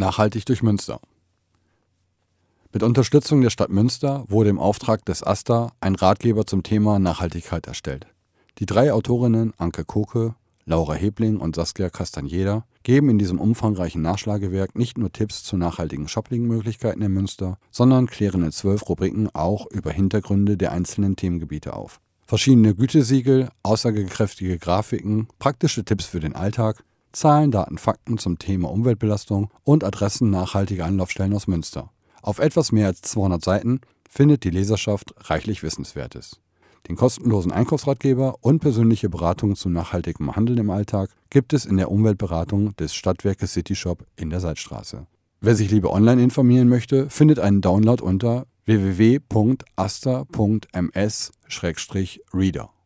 Nachhaltig durch Münster. Mit Unterstützung der Stadt Münster wurde im Auftrag des AStA ein Ratgeber zum Thema Nachhaltigkeit erstellt. Die 3 Autorinnen Anke Koke, Laura Hebling und Saskia Castañeda geben in diesem umfangreichen Nachschlagewerk nicht nur Tipps zu nachhaltigen Shoppingmöglichkeiten in Münster, sondern klären in 12 Rubriken auch über Hintergründe der einzelnen Themengebiete auf. Verschiedene Gütesiegel, aussagekräftige Grafiken, praktische Tipps für den Alltag, Zahlen, Daten, Fakten zum Thema Umweltbelastung und Adressen nachhaltiger Anlaufstellen aus Münster. Auf etwas mehr als 200 Seiten findet die Leserschaft reichlich Wissenswertes. Den kostenlosen Einkaufsratgeber und persönliche Beratungen zu nachhaltigem Handeln im Alltag gibt es in der Umweltberatung des Stadtwerkes Cityshop in der Salzstraße. Wer sich lieber online informieren möchte, findet einen Download unter www.asta.ms/reader.